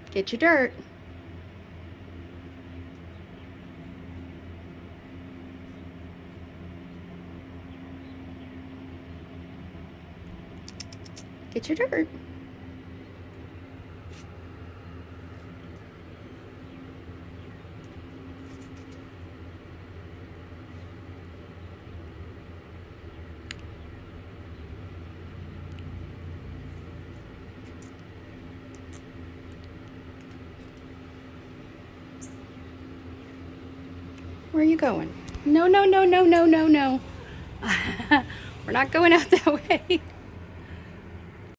Get your dirt. Get your dirt. Where are you going? No, no, no, no, no, no, no. We're not going out that way.